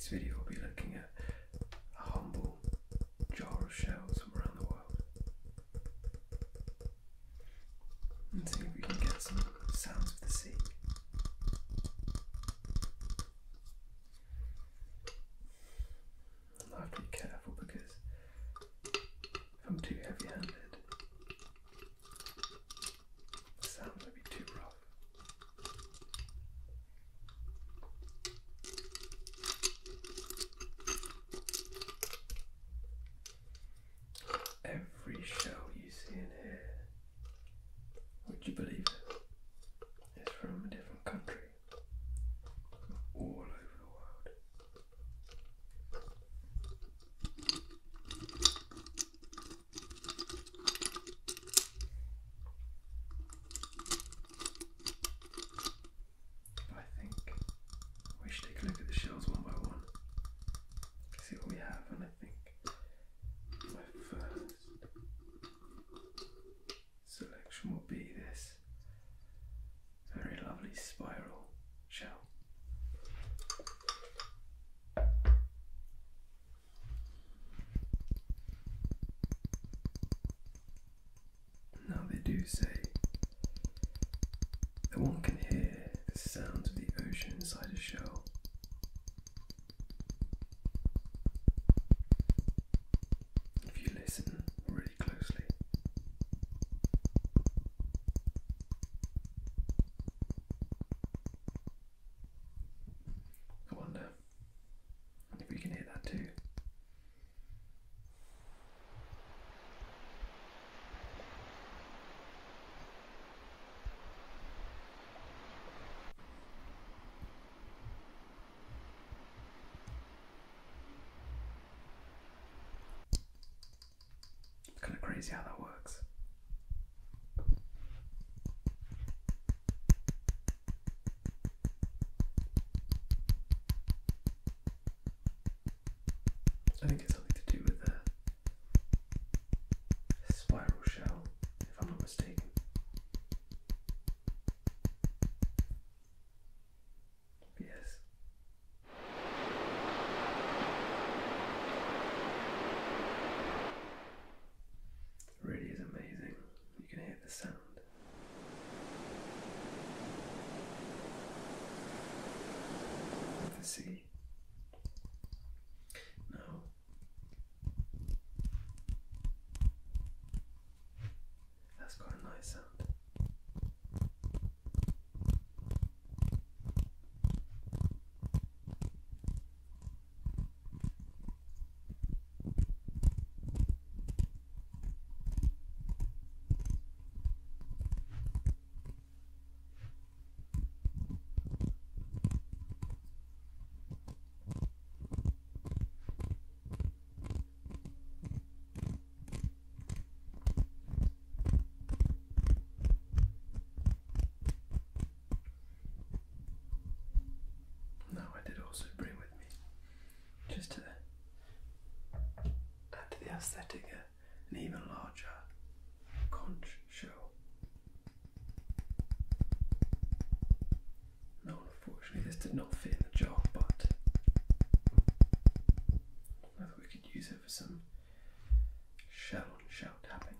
video will be looking at a humble jar of shells from around the world and seeing if we can get some sounds of the sea. I have to be careful because if I'm too heavy-handed, the sound might be too rough. Every shell you see in here, would you believe it, is from a different country, all over the world. I think we should take a look at the shells one by one, see what we have, and I think my first selection will be this very lovely spiral shell. Now they do say that one can hear the sounds of the ocean inside a shell. If you listen really closely. I wonder if we can hear that too. It's kind of crazy how that works. I think it's something to do with the spiral shell, if I'm not mistaken. Yes. It really is amazing. You can hear the sound. Of the sea. Now, that's quite a nice sound. Now I did also bring with me, just to add to the aesthetic, an even larger conch shell. No, unfortunately this did not fit in the jar, but I thought we could use it for some shell on shell tapping.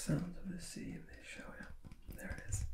sounds of the sea in this, shall we? There it is.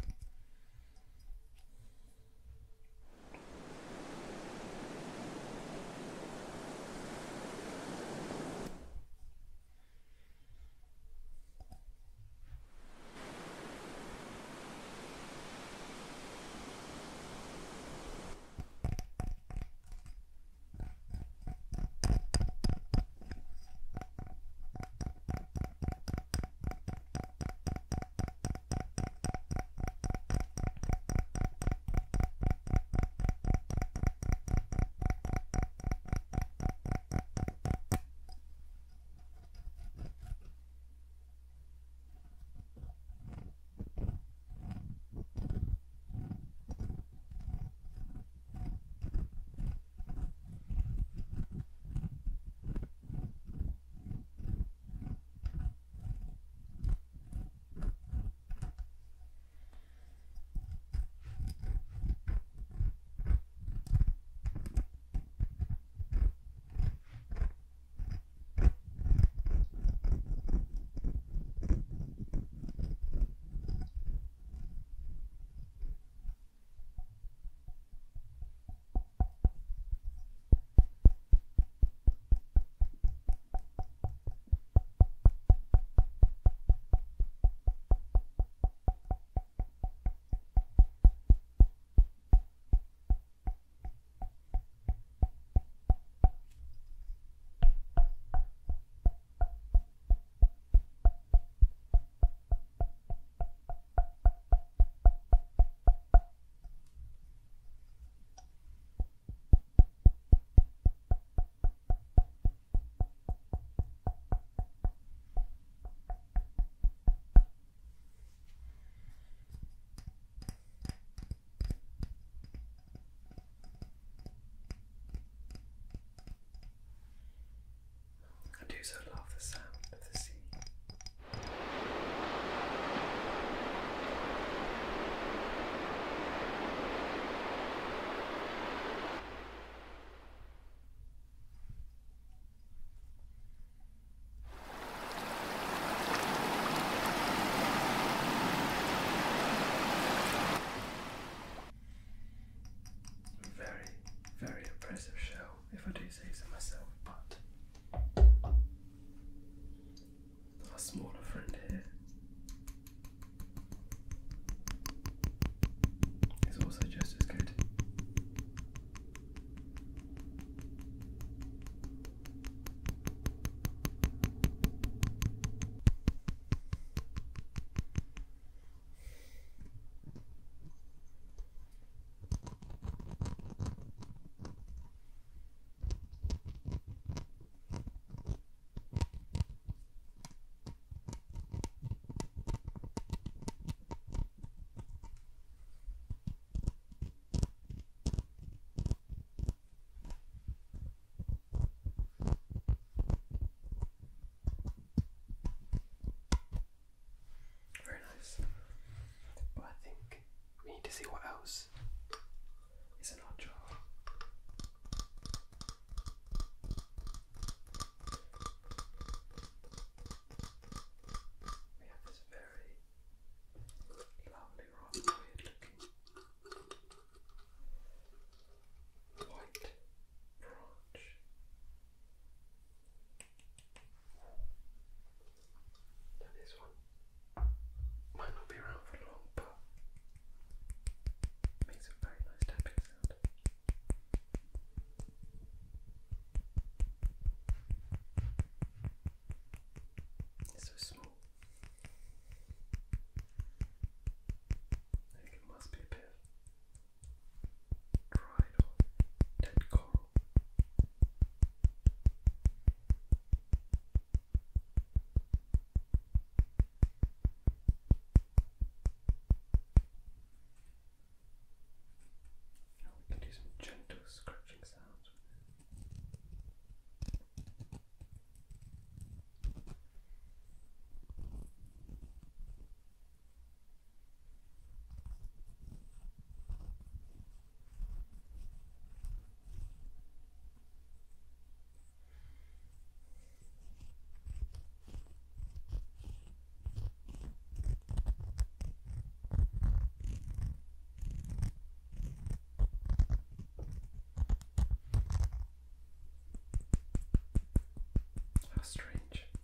strange.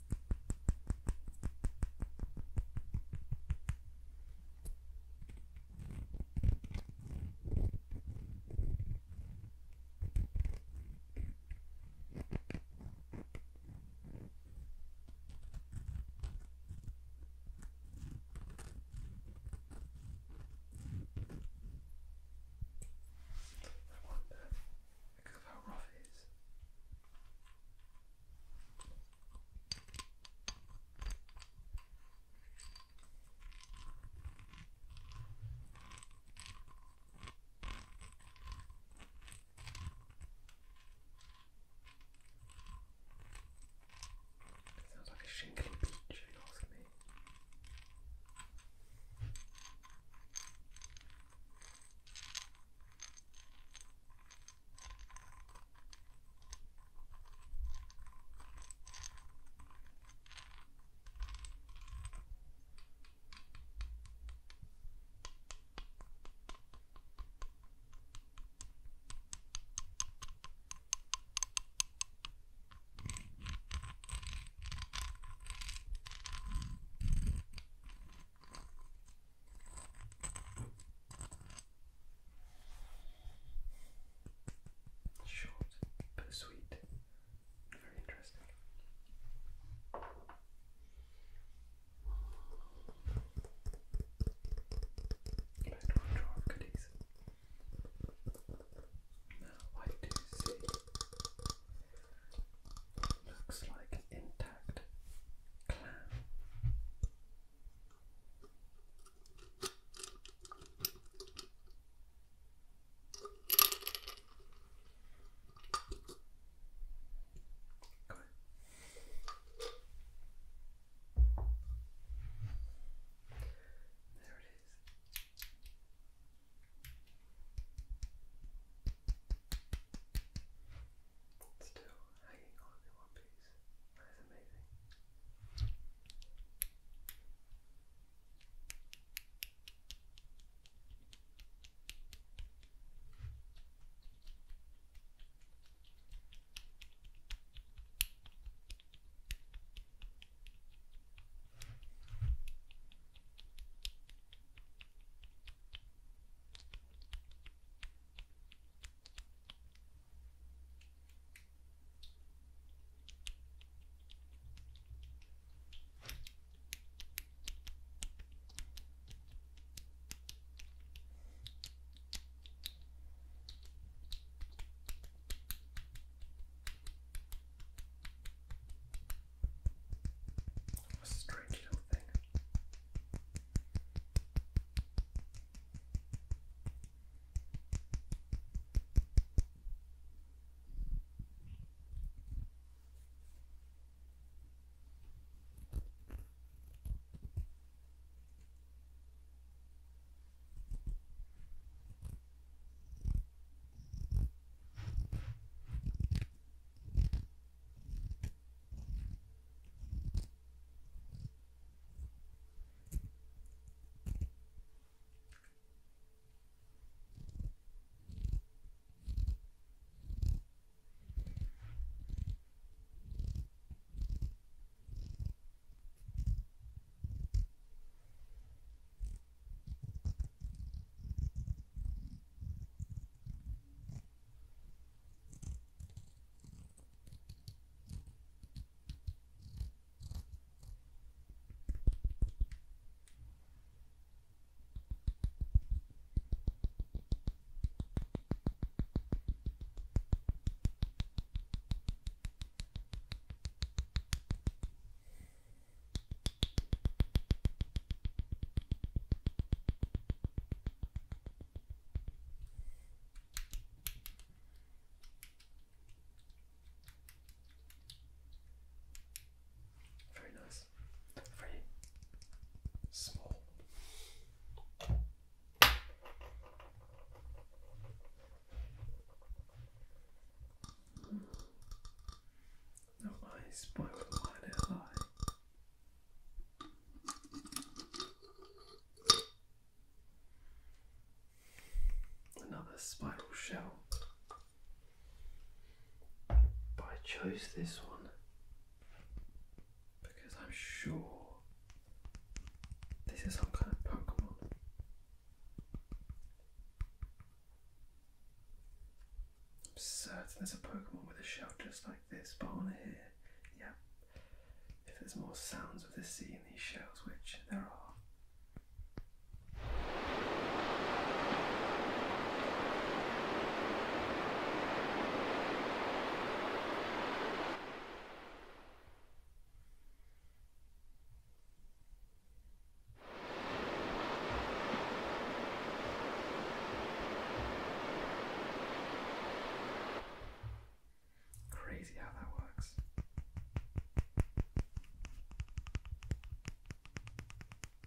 I wonder because of how rough it is. Sounds like a shingly beach, if you ask me. Short, but sweet. Very interesting. Back to our jar of goodies. Now I do see. Looks like an intact clam. Got it. There it is. Still hanging on in one piece. That is amazing. What a strange little thing. Very nice. Very small. No eyes, but I wouldn't let it lie. Another spiral shell. But I chose this one there's a Pokemon with a shell just like this, but I want to hear, yeah, if there's more sounds of the sea in these shells, which there are. Crazy how that works.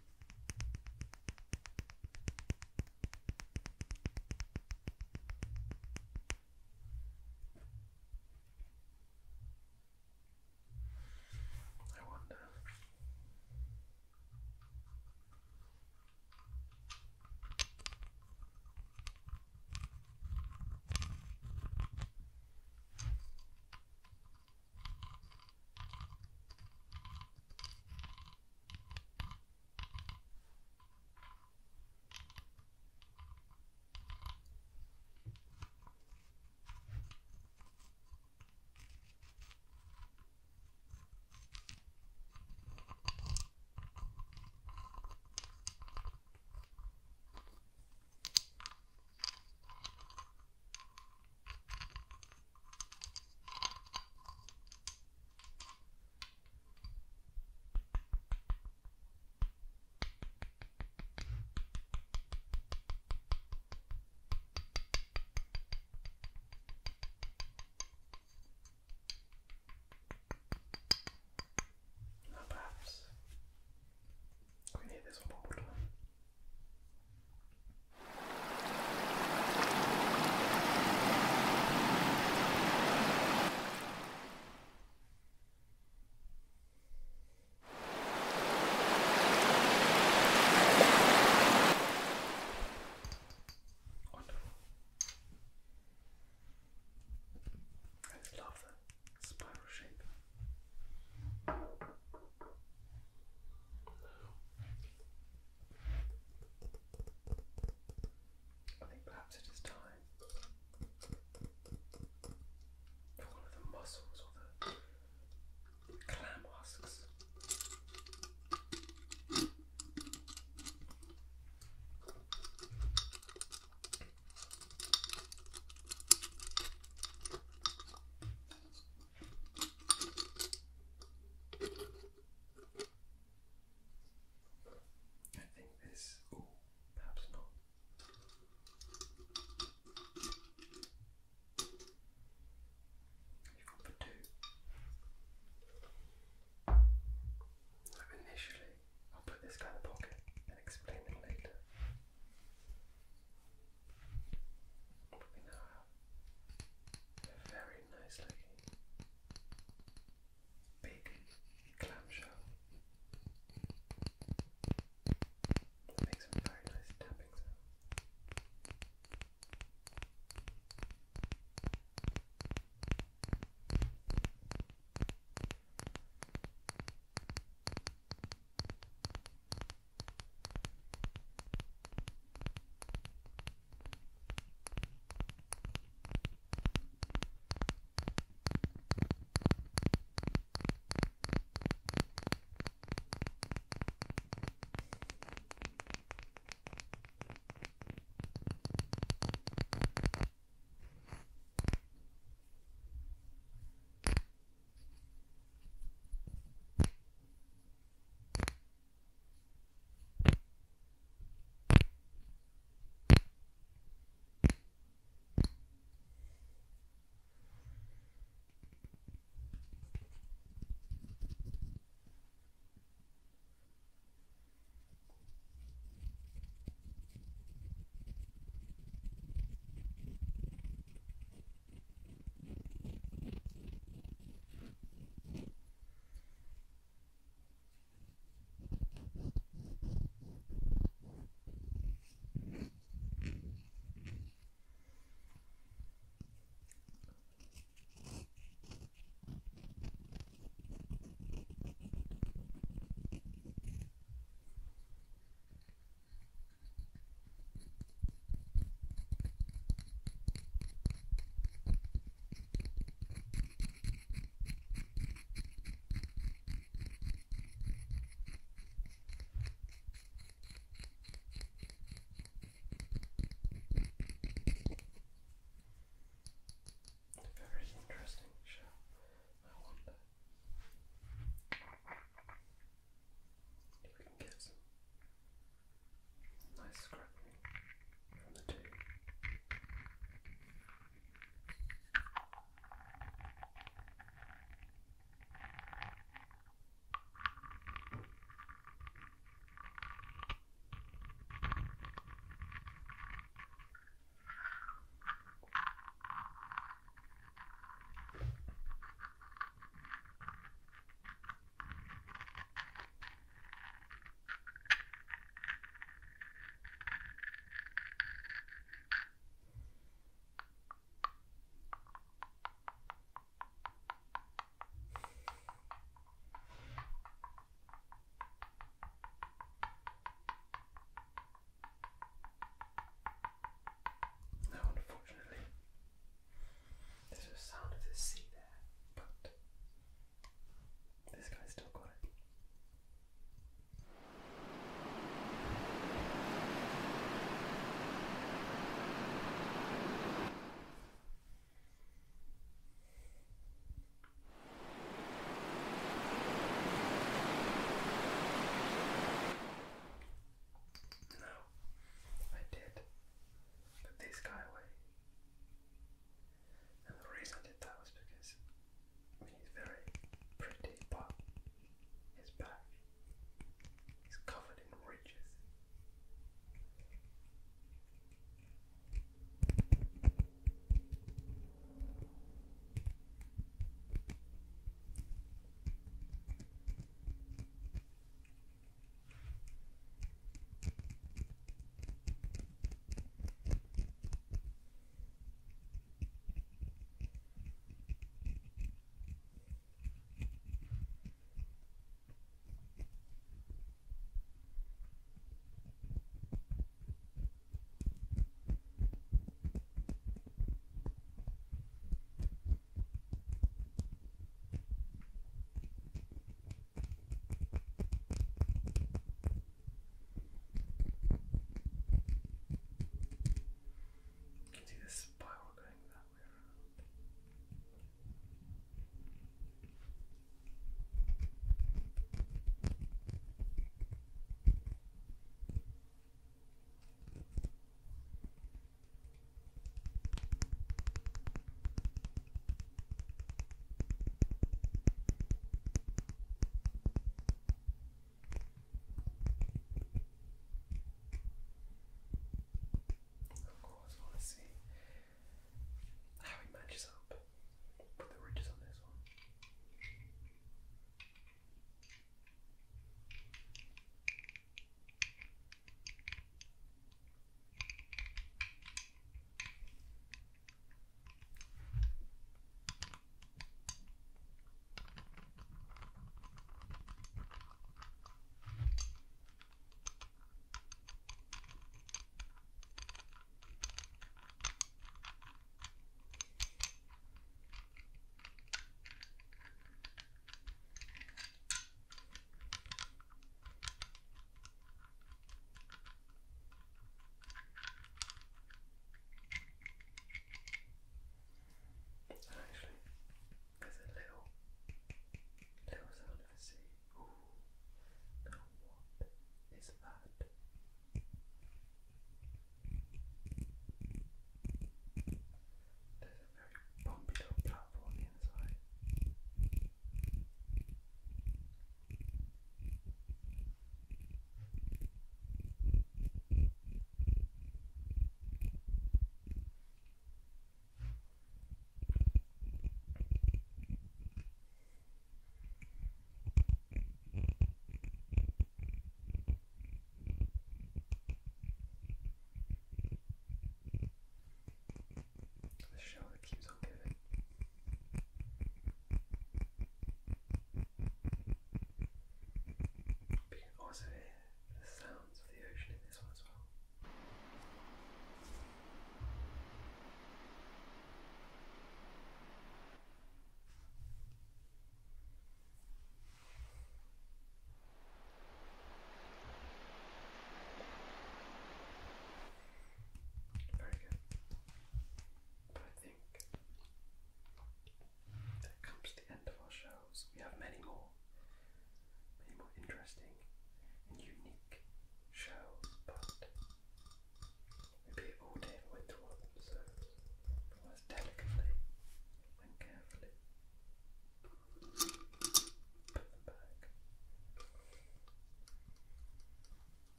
interesting.